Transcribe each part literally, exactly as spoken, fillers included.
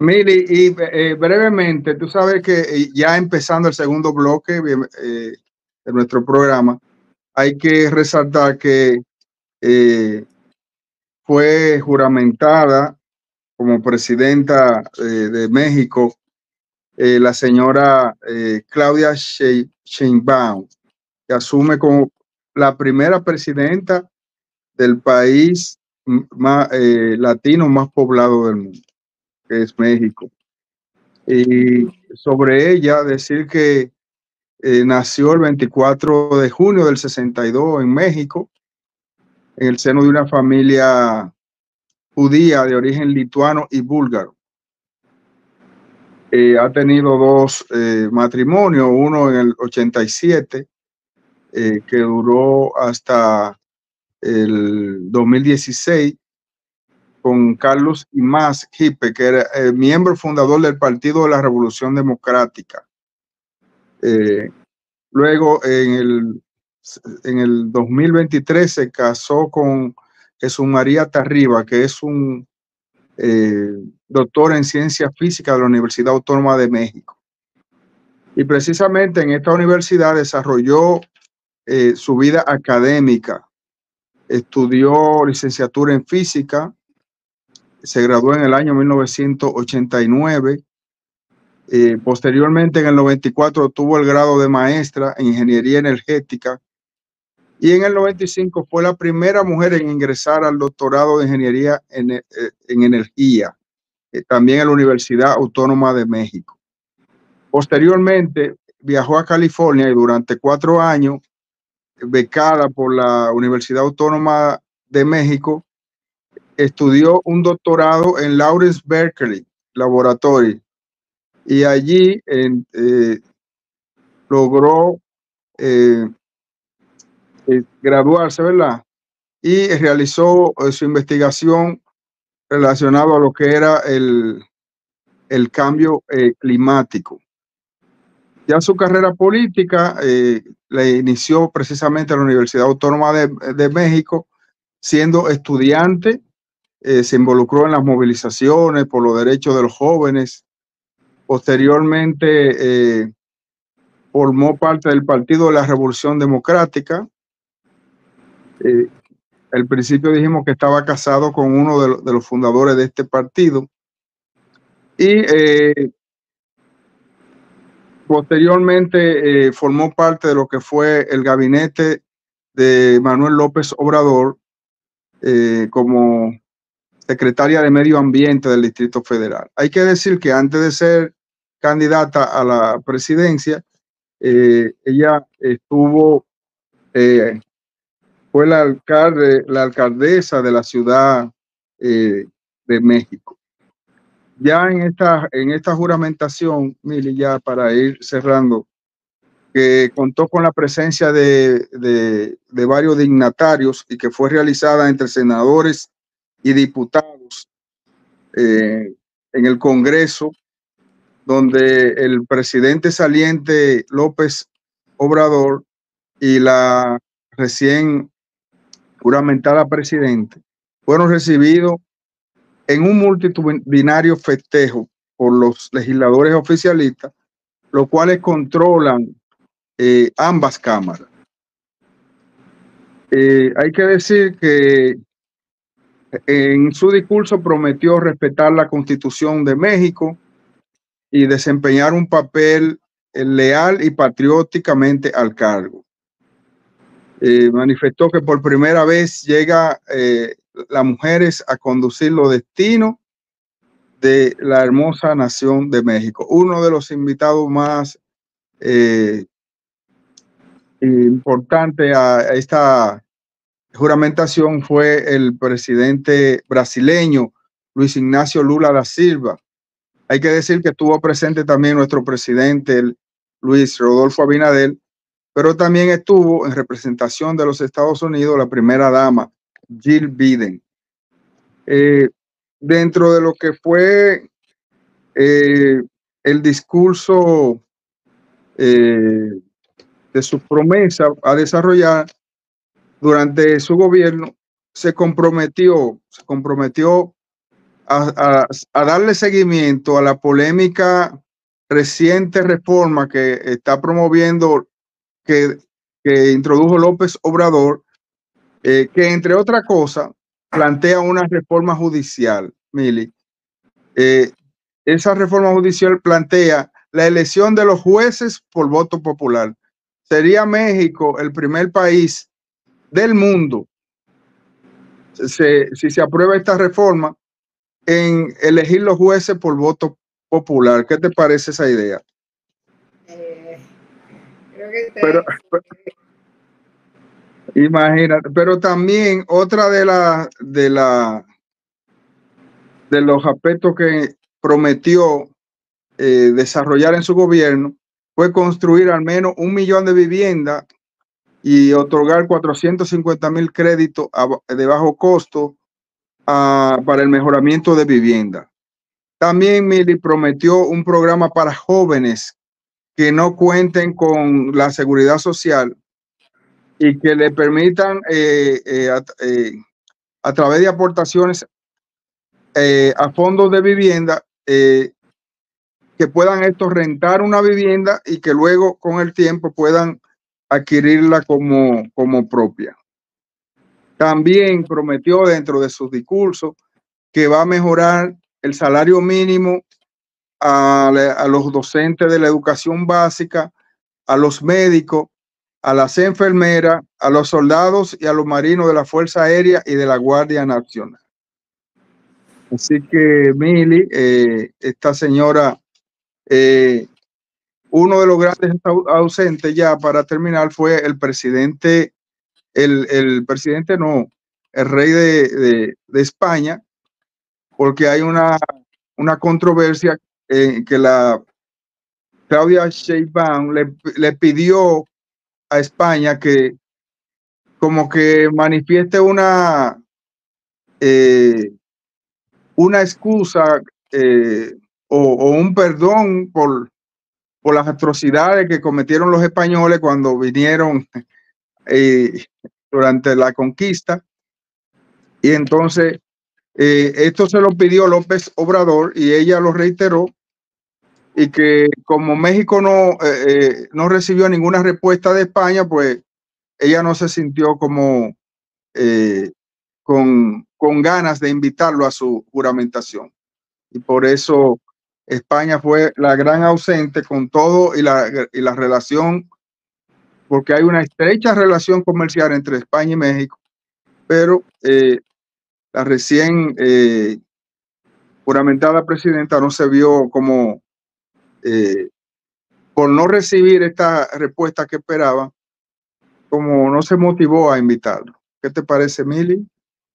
Mili, y eh, brevemente, tú sabes que eh, ya empezando el segundo bloque eh, de nuestro programa, hay que resaltar que eh, fue juramentada como presidenta eh, de México eh, la señora eh, Claudia Sheinbaum, que asume como la primera presidenta del país más, eh, latino más poblado del mundo, que es México. Y sobre ella decir que eh, nació el veinticuatro de junio del sesenta y dos en México, en el seno de una familia judía de origen lituano y búlgaro. Eh, ha tenido dos eh, matrimonios, uno en el ochenta y siete, eh, que duró hasta el dos mil dieciséis, con Carlos Imaz Jipe, que era eh, miembro fundador del Partido de la Revolución Democrática. Eh, luego, en el, en el dos mil veintitrés, se casó con Jesús María Tarriba, que es un eh, doctor en ciencia física de la Universidad Autónoma de México. Y precisamente en esta universidad desarrolló eh, su vida académica. Estudió licenciatura en física, se graduó en el año mil novecientos ochenta y nueve. Eh, posteriormente, en el noventa y cuatro, obtuvo el grado de maestra en ingeniería energética. Y en el noventa y cinco fue la primera mujer en ingresar al doctorado de ingeniería en, eh, en energía, eh, también en la Universidad Autónoma de México. Posteriormente, viajó a California y durante cuatro años, becada por la Universidad Autónoma de México, estudió un doctorado en Lawrence Berkeley Laboratory, y allí en, eh, logró eh, eh, graduarse, ¿verdad? Y realizó eh, su investigación relacionada a lo que era el, el cambio eh, climático. Ya su carrera política eh, la inició precisamente en la Universidad Autónoma de, de México, siendo estudiante. Eh, se involucró en las movilizaciones por los derechos de los jóvenes. Posteriormente eh, formó parte del Partido de la Revolución Democrática. Eh, al principio dijimos que estaba casado con uno de, lo, de los fundadores de este partido. Y eh, posteriormente eh, formó parte de lo que fue el gabinete de Manuel López Obrador eh, como secretaria de Medio Ambiente del Distrito Federal. Hay que decir que antes de ser candidata a la presidencia, eh, ella estuvo, eh, fue la, alcalde, la alcaldesa de la Ciudad eh, de México. Ya en esta, en esta juramentación, Mili, ya para ir cerrando, que contó con la presencia de, de, de varios dignatarios y que fue realizada entre senadores y diputados eh, en el Congreso, donde el presidente saliente López Obrador y la recién juramentada presidente fueron recibidos en un multitudinario festejo por los legisladores oficialistas, los cuales controlan eh, ambas cámaras. Eh, hay que decir que en su discurso prometió respetar la Constitución de México y desempeñar un papel eh, leal y patrióticamente al cargo. Eh, manifestó que por primera vez llega eh, las mujeres a conducir los destinos de la hermosa nación de México. Uno de los invitados más eh, importantes a esta juramentación fue el presidente brasileño Luis Ignacio Lula da Silva. Hay que decir que estuvo presente también nuestro presidente Luis Rodolfo Abinader, pero también estuvo en representación de los Estados Unidos la primera dama Jill Biden. Eh, dentro de lo que fue eh, el discurso eh, de su promesa a desarrollar durante su gobierno, se comprometió, se comprometió a, a, a darle seguimiento a la polémica reciente reforma que está promoviendo, que, que introdujo López Obrador, eh, que entre otras cosas plantea una reforma judicial, Mili. Eh, esa reforma judicial plantea la elección de los jueces por voto popular. Sería México el primer país del mundo, se, si se aprueba esta reforma, en elegir los jueces por voto popular. ¿Qué te parece esa idea? Eh, creo que te... Pero, pero, imagínate, pero también otra de la de la de los aspectos que prometió eh, desarrollar en su gobierno fue construir al menos un millón de viviendas y otorgar cuatrocientos cincuenta mil créditos a, de bajo costo a, para el mejoramiento de vivienda. También Mili prometió un programa para jóvenes que no cuenten con la seguridad social y que le permitan eh, eh, a, eh, a través de aportaciones eh, a fondos de vivienda eh, que puedan estos rentar una vivienda y que luego con el tiempo puedan adquirirla como, como propia. También prometió dentro de sus discursos que va a mejorar el salario mínimo a, a los docentes de la educación básica, a los médicos, a las enfermeras, a los soldados y a los marinos de la Fuerza Aérea y de la Guardia Nacional. Así que, Mili, eh, esta señora, eh, uno de los grandes ausentes ya para terminar fue el presidente, el, el presidente no, el rey de, de, de España, porque hay una, una controversia eh, que la Claudia Sheinbaum le, le pidió a España que como que manifieste una, eh, una excusa eh, o, o, un perdón por, por las atrocidades que cometieron los españoles cuando vinieron eh, durante la conquista. Y entonces eh, esto se lo pidió López Obrador y ella lo reiteró, y que como México no, eh, eh, no recibió ninguna respuesta de España, pues ella no se sintió como eh, con, con ganas de invitarlo a su juramentación. Y por eso España fue la gran ausente con todo y la, y la relación, porque hay una estrecha relación comercial entre España y México, pero eh, la recién eh, juramentada presidenta no se vio como, eh, por no recibir esta respuesta que esperaba, como no se motivó a invitarlo. ¿Qué te parece, Mili?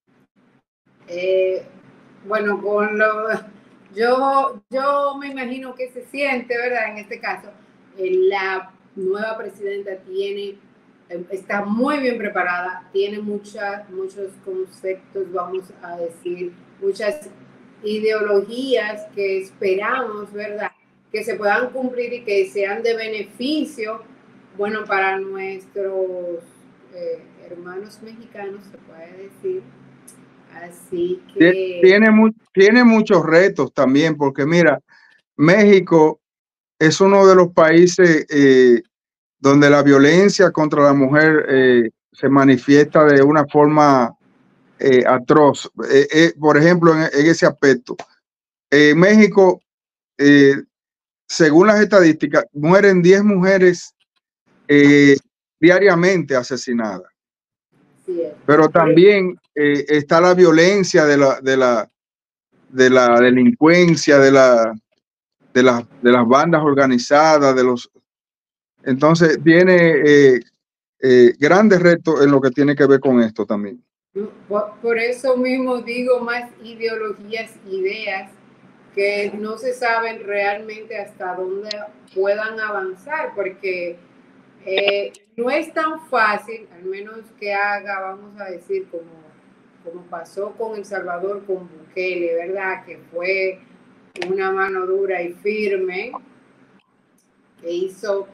Eh, bueno, con lo, yo, yo me imagino que se siente, ¿verdad? En este caso, eh, la nueva presidenta tiene, eh, está muy bien preparada, tiene muchas, muchos conceptos, vamos a decir, muchas ideologías que esperamos, ¿verdad? Que se puedan cumplir y que sean de beneficio, bueno, para nuestros eh, hermanos mexicanos, se puede decir. Así que... Tiene, tiene muchos retos también, porque mira, México es uno de los países eh, donde la violencia contra la mujer eh, se manifiesta de una forma eh, atroz. Eh, eh, por ejemplo, en, en ese aspecto, en México, eh, según las estadísticas, mueren diez mujeres eh, diariamente asesinadas. Sí, Pero también eh, está la violencia de la, de la, de la delincuencia, de la, de, la, de las bandas organizadas, de los... Entonces tiene eh, eh, grandes retos en lo que tiene que ver con esto también. Por, por eso mismo digo más ideologías, ideas que no se saben realmente hasta dónde puedan avanzar, porque eh, no es tan fácil, al menos que haga, vamos a decir, como, como pasó con El Salvador, con Bukele, ¿verdad? Que fue una mano dura y firme, que hizo,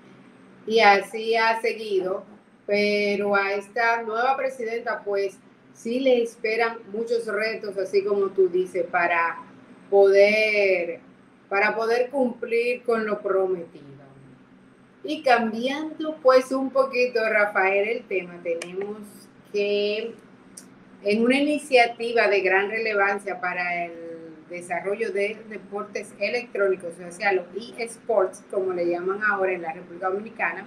y así ha seguido, pero a esta nueva presidenta, pues sí le esperan muchos retos, así como tú dices, para poder, para poder cumplir con lo prometido. Y cambiando pues un poquito, Rafael, el tema, tenemos que en una iniciativa de gran relevancia para el desarrollo de deportes electrónicos, o sea, los eSports, como le llaman ahora en la República Dominicana,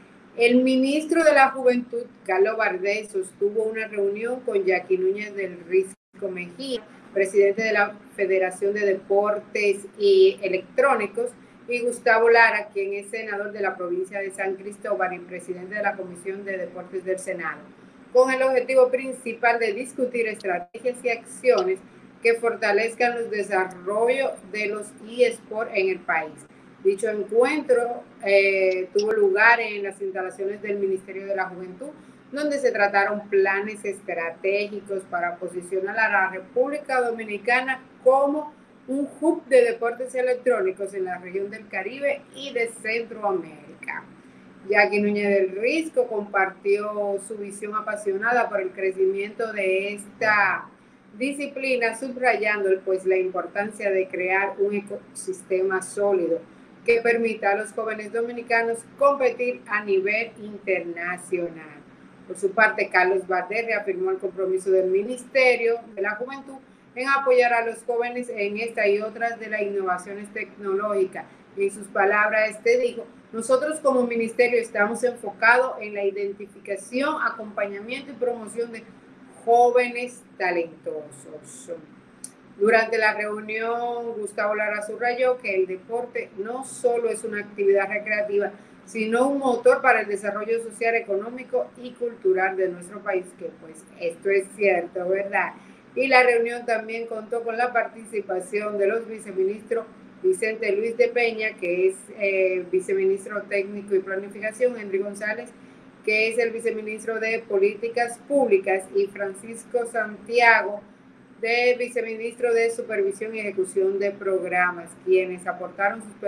el ministro de la Juventud, Carlos Bardés, sostuvo una reunión con Jackie Núñez del Risco Mejía, presidente de la Federación de Deportes y Electrónicos, y Gustavo Lara, quien es senador de la provincia de San Cristóbal y presidente de la Comisión de Deportes del Senado, con el objetivo principal de discutir estrategias y acciones que fortalezcan los desarrollos de los eSports en el país. Dicho encuentro eh, tuvo lugar en las instalaciones del Ministerio de la Juventud, donde se trataron planes estratégicos para posicionar a la República Dominicana como un hub de deportes electrónicos en la región del Caribe y de Centroamérica. Jackie Núñez del Risco compartió su visión apasionada por el crecimiento de esta disciplina, subrayando pues la importancia de crear un ecosistema sólido que permita a los jóvenes dominicanos competir a nivel internacional. Por su parte, Carlos Bardés reafirmó el compromiso del Ministerio de la Juventud en apoyar a los jóvenes en esta y otras de las innovaciones tecnológicas. Y en sus palabras, este dijo: nosotros como ministerio estamos enfocados en la identificación, acompañamiento y promoción de jóvenes talentosos. Durante la reunión, Gustavo Lara subrayó que el deporte no solo es una actividad recreativa, sino un motor para el desarrollo social, económico y cultural de nuestro país, que pues esto es cierto, ¿verdad? Y la reunión también contó con la participación de los viceministros Vicente Luis de Peña, que es eh, viceministro técnico y planificación, Henry González, que es el viceministro de Políticas Públicas, y Francisco Santiago, de viceministro de Supervisión y Ejecución de Programas, quienes aportaron sus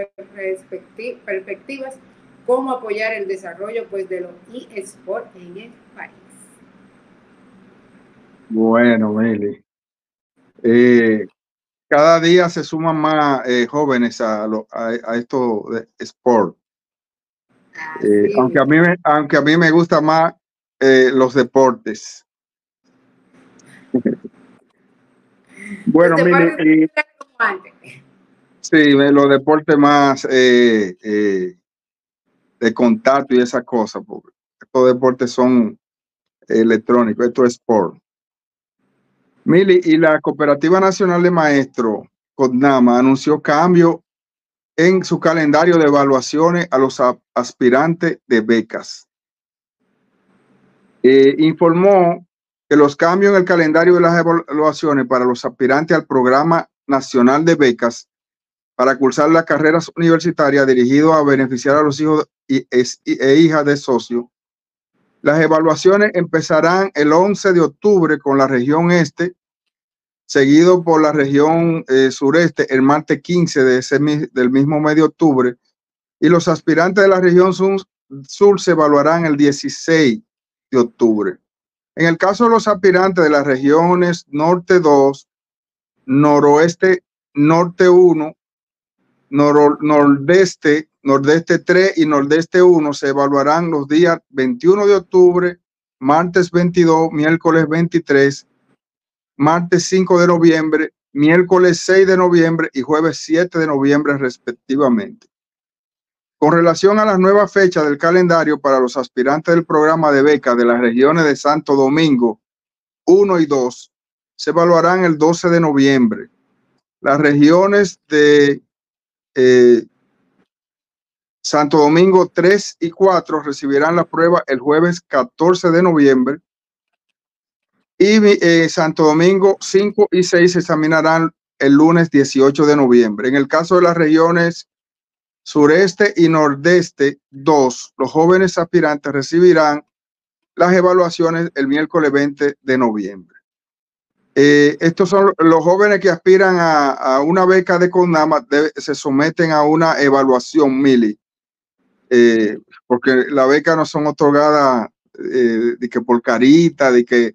perspectivas, cómo apoyar el desarrollo pues, de los eSports en el país. Bueno, Mili. Eh, cada día se suman más eh, jóvenes a, lo, a, a esto de sport. Eh, aunque, a mí me, aunque a mí me gustan más eh, los deportes. Bueno, Mili, sí, los deportes más eh, eh, de contacto y esas cosas, porque estos deportes son electrónicos, esto es sport. Mili, y la Cooperativa Nacional de Maestros, CONAMA, anunció cambio en su calendario de evaluaciones a los aspirantes de becas. Eh, informó que los cambios en el calendario de las evaluaciones para los aspirantes al Programa Nacional de Becas para cursar las carreras universitarias dirigido a beneficiar a los hijos y, e hijas de socios. Las evaluaciones empezarán el once de octubre con la región este, seguido por la región eh, sureste el martes quince de ese, del mismo mes de octubre, y los aspirantes de la región sur, sur se evaluarán el dieciséis de octubre. En el caso de los aspirantes de las regiones norte dos, noroeste, norte uno, nor, nordeste, nordeste tres y nordeste uno se evaluarán los días veintiuno de octubre, martes veintidós, miércoles veintitrés, martes cinco de noviembre, miércoles seis de noviembre y jueves siete de noviembre respectivamente. Con relación a las nuevas fechas del calendario para los aspirantes del programa de becas de las regiones de Santo Domingo uno y dos, se evaluarán el doce de noviembre. Las regiones de eh, Santo Domingo tres y cuatro recibirán la prueba el jueves catorce de noviembre. Y eh, Santo Domingo cinco y seis se examinarán el lunes dieciocho de noviembre. En el caso de las regiones sureste y nordeste dos, los jóvenes aspirantes recibirán las evaluaciones el miércoles veinte de noviembre. Eh, estos son los jóvenes que aspiran a, a una beca de CONAMA, debe, se someten a una evaluación, Mili, eh, porque las becas no son otorgadas eh, de que por carita, de que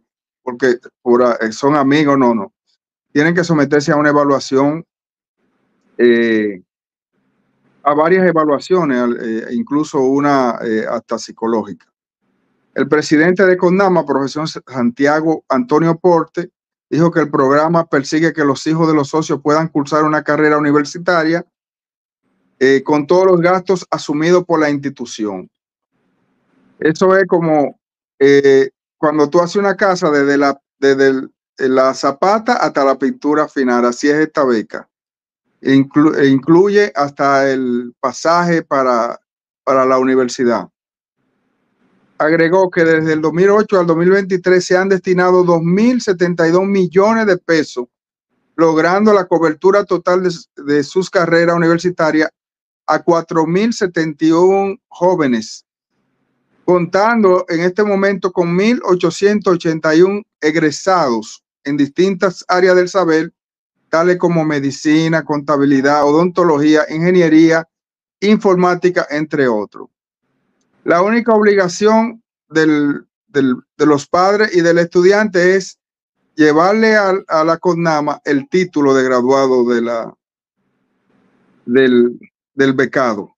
porque por, son amigos, no, no. Tienen que someterse a una evaluación, eh, a varias evaluaciones, eh, incluso una eh, hasta psicológica. El presidente de CONAMA, profesor Santiago Antonio Porte, dijo que el programa persigue que los hijos de los socios puedan cursar una carrera universitaria eh, con todos los gastos asumidos por la institución. Eso es como eh, cuando tú haces una casa desde la, desde el, la zapata hasta la pintura final. Así es esta beca. Inclu, incluye hasta el pasaje para, para la universidad. Agregó que desde el dos mil ocho al dos mil veintitrés se han destinado dos mil setenta y dos millones de pesos, logrando la cobertura total de, de sus carreras universitarias a cuatro mil setenta y uno jóvenes, contando en este momento con mil ochocientos ochenta y uno egresados en distintas áreas del saber, tales como medicina, contabilidad, odontología, ingeniería, informática, entre otros. La única obligación del, del, de los padres y del estudiante es llevarle a, a la CONAMA el título de graduado de la, del, del becado.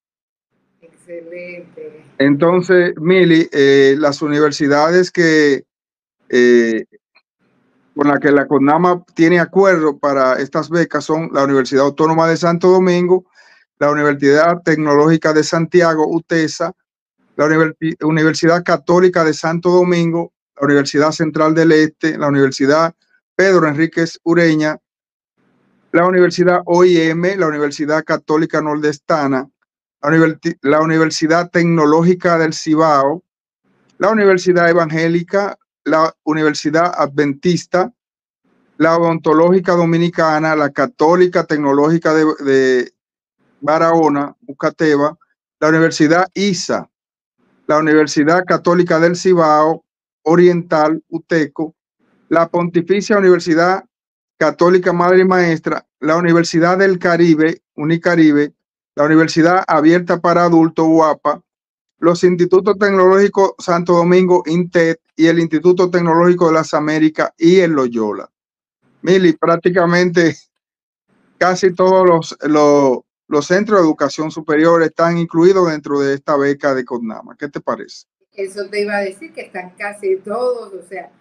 Excelente. Entonces, Mili, eh, las universidades que eh, con las que la CONAMA tiene acuerdo para estas becas son la Universidad Autónoma de Santo Domingo, la Universidad Tecnológica de Santiago, UTESA, la Universidad Católica de Santo Domingo, la Universidad Central del Este, la Universidad Pedro Enríquez Ureña, la Universidad O I M, la Universidad Católica Nordestana, la, Universi la Universidad Tecnológica del Cibao, la Universidad Evangélica, la Universidad Adventista, la Odontológica Dominicana, la Católica Tecnológica de, de Barahona, Ucateba, la Universidad I S A, la Universidad Católica del Cibao Oriental, UTECO, la Pontificia Universidad Católica Madre y Maestra, la Universidad del Caribe, Unicaribe, la Universidad Abierta para Adultos, UAPA, los Institutos Tecnológicos Santo Domingo, INTED, y el Instituto Tecnológico de las Américas y el Loyola. Mili, prácticamente casi todos los, los, los centros de educación superior están incluidos dentro de esta beca de CONAMA. ¿Qué te parece? Eso te iba a decir, que están casi todos, o sea,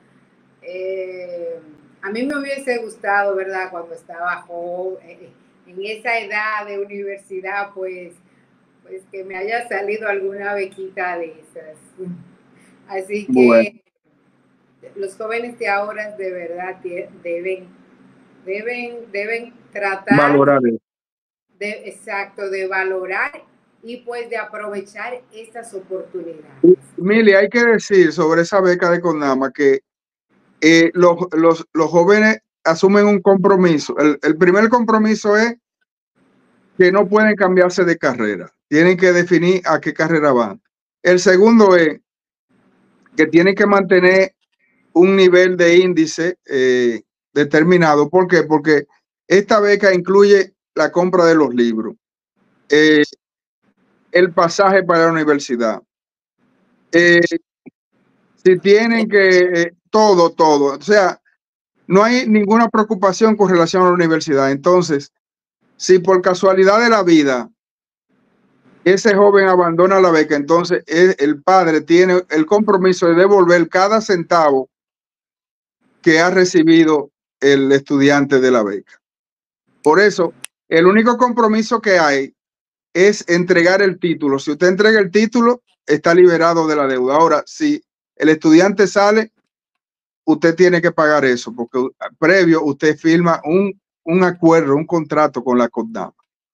eh, a mí me hubiese gustado, ¿verdad? Cuando estaba joven, en esa edad de universidad, pues, pues que me haya salido alguna bequita de esas. Así que bueno, los jóvenes de ahora de verdad deben, deben, deben tratar valorar eso. De, exacto, de valorar y pues de aprovechar estas oportunidades. Mili, hay que decir sobre esa beca de CONAMA que eh, los, los, los jóvenes asumen un compromiso. El, el primer compromiso es que no pueden cambiarse de carrera. Tienen que definir a qué carrera van. El segundo es que tienen que mantener un nivel de índice eh, determinado. ¿Por qué? Porque esta beca incluye la compra de los libros, eh, el pasaje para la universidad. Eh, si tienen que, eh, todo, todo. O sea, no hay ninguna preocupación con relación a la universidad. Entonces, si por casualidad de la vida ese joven abandona la beca, entonces el padre tiene el compromiso de devolver cada centavo que ha recibido el estudiante de la beca. Por eso, el único compromiso que hay es entregar el título. Si usted entrega el título, está liberado de la deuda. Ahora, si el estudiante sale, usted tiene que pagar eso, porque previo usted firma un, un acuerdo, un contrato con la CONAMA.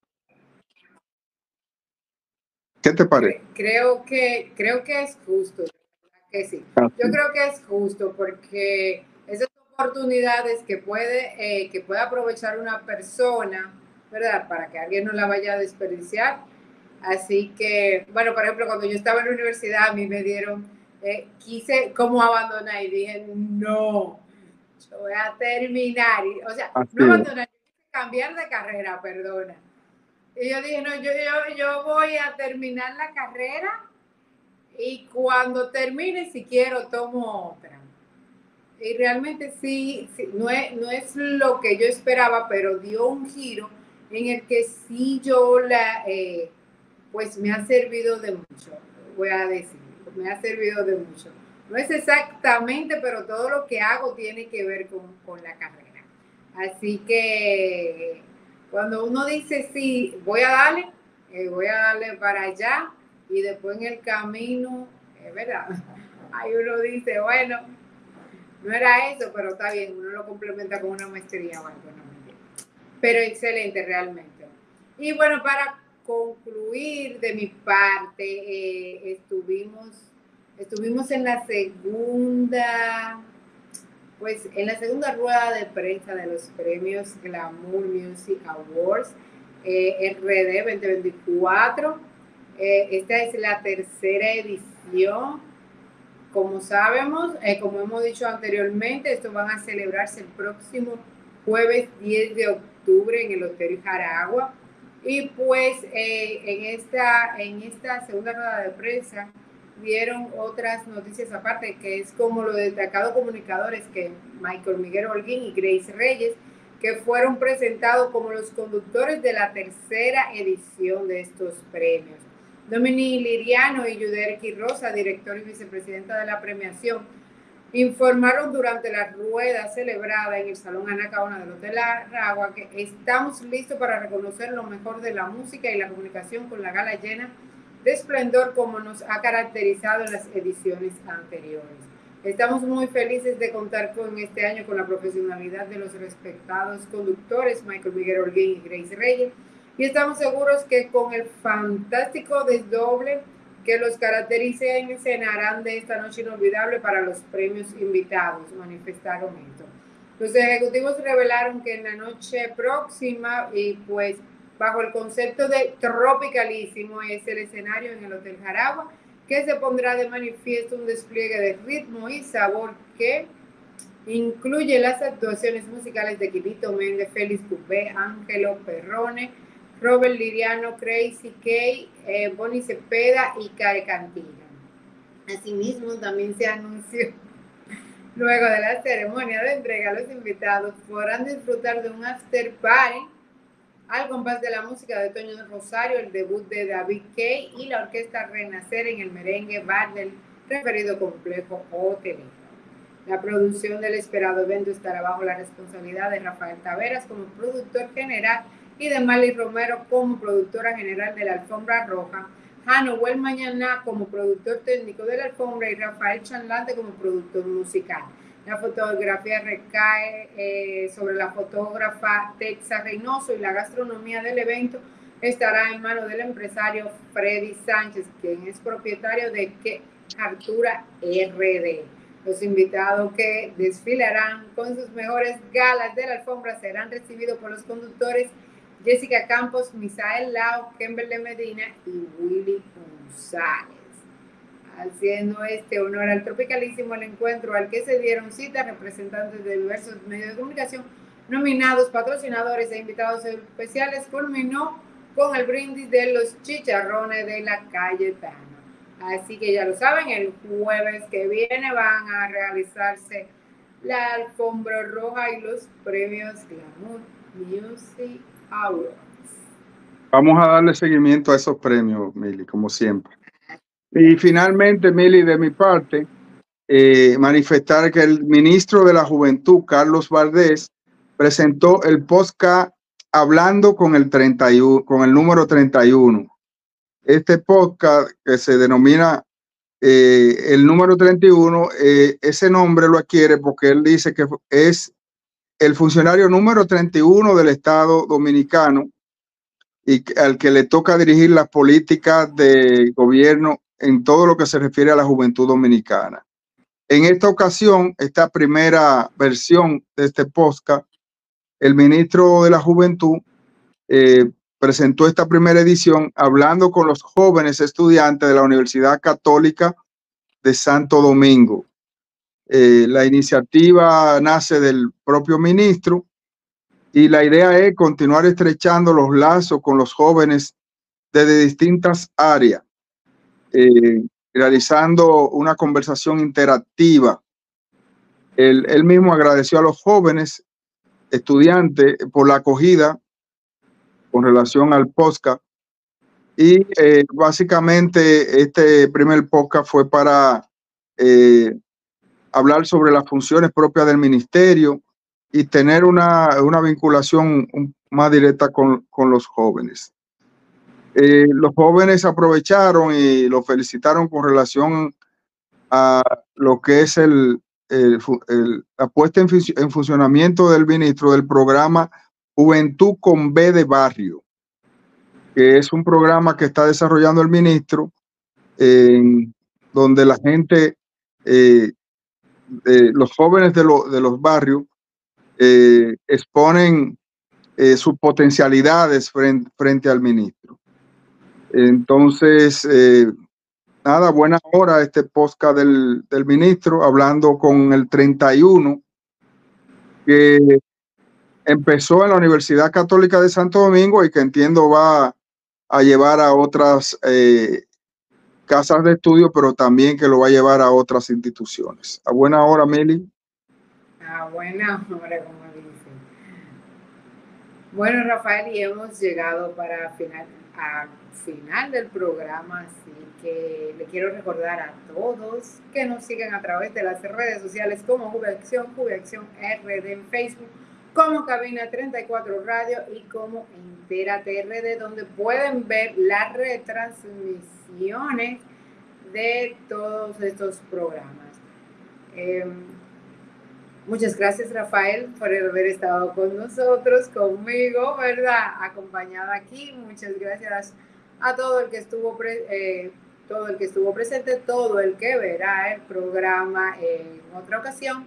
¿Qué te parece? Creo que, creo que es justo, que sí. Yo creo que es justo porque esas oportunidades que puede, eh, que puede aprovechar una persona, ¿verdad? Para que alguien no la vaya a desperdiciar. Así que, bueno, por ejemplo, cuando yo estaba en la universidad, a mí me dieron, eh, quise como abandonar y dije, no, yo voy a terminar. Y, o sea, Así no abandonar, cambiar de carrera, perdona. Y yo dije, no, yo, yo, yo voy a terminar la carrera y cuando termine, si quiero, tomo otra. y realmente sí, sí no, es, no es lo que yo esperaba, pero dio un giro en el que sí yo la, eh, pues me ha servido de mucho, voy a decir, me ha servido de mucho. No es exactamente, pero todo lo que hago tiene que ver con, con la carrera. Así que cuando uno dice sí, voy a darle, eh, voy a darle para allá, y después en el camino, es eh, verdad, ahí uno dice, bueno, no era eso, pero está bien, uno lo complementa con una maestría o algo, no, pero excelente realmente. Y bueno, para concluir de mi parte, eh, estuvimos, estuvimos en la segunda, pues en la segunda rueda de prensa de los premios Glamour Music Awards, eh, R D veinte veinticuatro. Eh, esta es la tercera edición. Como sabemos, eh, como hemos dicho anteriormente, estos van a celebrarse el próximo jueves diez de octubre en el Hotel Jaragua. Y pues eh, en, esta, en esta segunda rueda de prensa dieron otras noticias aparte, que es como los destacados comunicadores que Michael Miguel Holguín y Grace Reyes, que fueron presentados como los conductores de la tercera edición de estos premios. Dominique Liriano y Yuderki Rosa, director y vicepresidenta de la premiación, informaron durante la rueda celebrada en el Salón Anacaona del Hotel Aragua que estamos listos para reconocer lo mejor de la música y la comunicación con la gala llena de esplendor como nos ha caracterizado en las ediciones anteriores. Estamos muy felices de contar con este año con la profesionalidad de los respetados conductores Michael Miguel Holguín y Grace Reyes, y estamos seguros que con el fantástico desdoble que los caractericen cenarán de esta noche inolvidable para los premios invitados, manifestaron esto. Los ejecutivos revelaron que en la noche próxima, y pues bajo el concepto de Tropicalísimo, es el escenario en el Hotel Jaragua, que se pondrá de manifiesto un despliegue de ritmo y sabor que incluye las actuaciones musicales de Quilito Méndez, Félix Cubé, Ángelo Perrone, Robert Liriano, Crazy K, eh, Bonnie Cepeda y Care Cantina. Asimismo, también se anunció, luego de la ceremonia de entrega, los invitados podrán disfrutar de un after party al compás de la música de Toño Rosario, el debut de David Kay y la orquesta Renacer en el merengue bar del referido complejo hotelero. La producción del esperado evento estará bajo la responsabilidad de Rafael Taveras como productor general y de Mali Romero como productora general de la Alfombra Roja, Hanoel Mañana como productor técnico de la Alfombra y Rafael Chanlante como productor musical. La fotografía recae eh, sobre la fotógrafa Texa Reynoso y la gastronomía del evento estará en manos del empresario Freddy Sánchez, quien es propietario de Que Artura R D. Los invitados que desfilarán con sus mejores galas de la alfombra serán recibidos por los conductores Jessica Campos, Misael Lau, Kimberly Medina y Willy González. Haciendo este honor al Tropicalísimo, el encuentro al que se dieron cita representantes de diversos medios de comunicación, nominados, patrocinadores e invitados especiales, culminó con el brindis de los chicharrones de la Cayetana. Así que ya lo saben, el jueves que viene van a realizarse la Alfombra Roja y los premios Glamour Music Awards. Vamos a darle seguimiento a esos premios, Mili, como siempre. Y finalmente, Mili, de mi parte, eh, manifestar que el ministro de la Juventud, Carlos Valdés, presentó el podcast Hablando con el treinta y uno, con el número treinta y uno. Este podcast que se denomina eh, el número treinta y uno, eh, ese nombre lo adquiere porque él dice que es el funcionario número treinta y uno del Estado Dominicano y al que le toca dirigir las políticas de gobierno en todo lo que se refiere a la juventud dominicana. En esta ocasión, esta primera versión de este podcast, el ministro de la Juventud eh, presentó esta primera edición hablando con los jóvenes estudiantes de la Universidad Católica de Santo Domingo. Eh, la iniciativa nace del propio ministro y la idea es continuar estrechando los lazos con los jóvenes desde distintas áreas, eh, realizando una conversación interactiva Él, él mismo agradeció a los jóvenes estudiantes por la acogida con relación al podcast. Y eh, básicamente este primer podcast fue para eh, hablar sobre las funciones propias del ministerio y tener una, una vinculación más directa con, con los jóvenes. Eh, los jóvenes aprovecharon y lo felicitaron con relación a lo que es el, el, el, la puesta en, en funcionamiento del ministro del programa Juventud con B de Barrio, que es un programa que está desarrollando el ministro, eh, donde la gente, eh, eh, los jóvenes de, lo, de los barrios, eh, exponen eh, sus potencialidades frente, frente al ministro. Entonces, eh, nada, buena hora este podcast del, del ministro, hablando con el treinta y uno, que empezó en la Universidad Católica de Santo Domingo y que entiendo va a llevar a otras eh, casas de estudio, pero también que lo va a llevar a otras instituciones. A buena hora, Mili. A buena hora, como dicen. Bueno, Rafael, y hemos llegado para final, a final del programa, así que le quiero recordar a todos que nos sigan a través de las redes sociales como Juvenacción, Juvenacción R D en Facebook, como Cabina treinta y cuatro Radio y como Entérate R D, donde pueden ver las retransmisiones de todos estos programas. Eh, Muchas gracias, Rafael, por haber estado con nosotros, conmigo, ¿verdad? Acompañado aquí. Muchas gracias a todo el que estuvo, pre eh, todo el que estuvo presente, todo el que verá el programa en otra ocasión.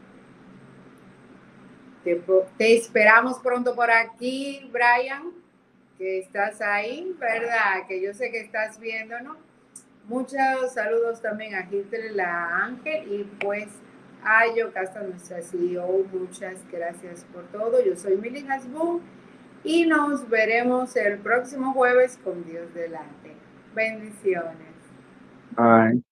Te, te esperamos pronto por aquí, Brian, que estás ahí, ¿verdad? Que yo sé que estás viéndonos. Muchos saludos también a Hitler, la Ángel, y pues a Yocasta, nuestra C E O. Muchas gracias por todo. Yo soy Mili Hasbun y nos veremos el próximo jueves con Dios delante. Bendiciones. Bye.